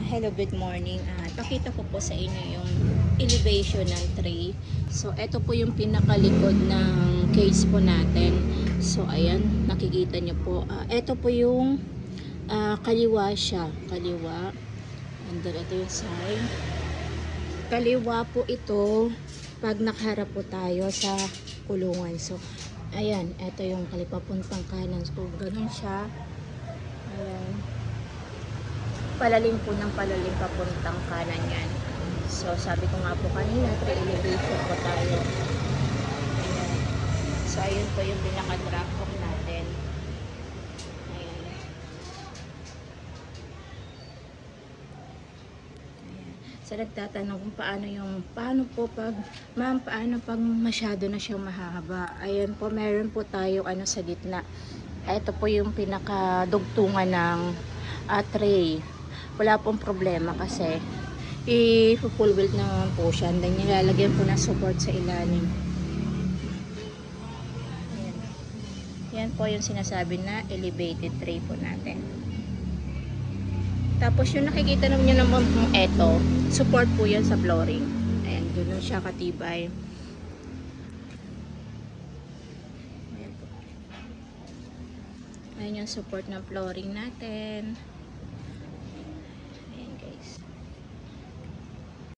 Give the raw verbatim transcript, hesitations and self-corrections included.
Hello, good morning. Uh, pakita ko po sa inyo yung elevation ng tray. So, ito po yung pinakalikod ng case po natin. So, ayan, nakikita nyo po. Uh, ito po yung uh, kaliwa siya. Kaliwa. And then, ito yung side. Kaliwa po ito pag nakaharap po tayo sa kulungan. So, ayan, ito yung kalipapuntang kanan. So, ganun siya. Ayan. Palalim po ng palalim papuntang kanan yan. So, sabi ko nga po kanina, three elevation po tayo. Ayan. So, ayun po yung pinaka-drop hook natin. Ayan. Ayan. So, nagtatanong kung paano yung, paano po pag, ma'am, paano pag masyado na siyang mahaba. Ayan po, meron po tayo ano sa gitna. Ito po yung pinaka-dugtungan ng uh, tray. Wala pong problema kasi i-full wheel naman po siya. And then nilalagyan po ng support sa ilalim. Ayan. Yan po yung sinasabi na elevated tray po natin. Tapos yung nakikita naman nyo naman kung eto, support po yan sa flooring. Ayan, ganoon siya katibay. Ayan po. Ayan yung support ng flooring natin.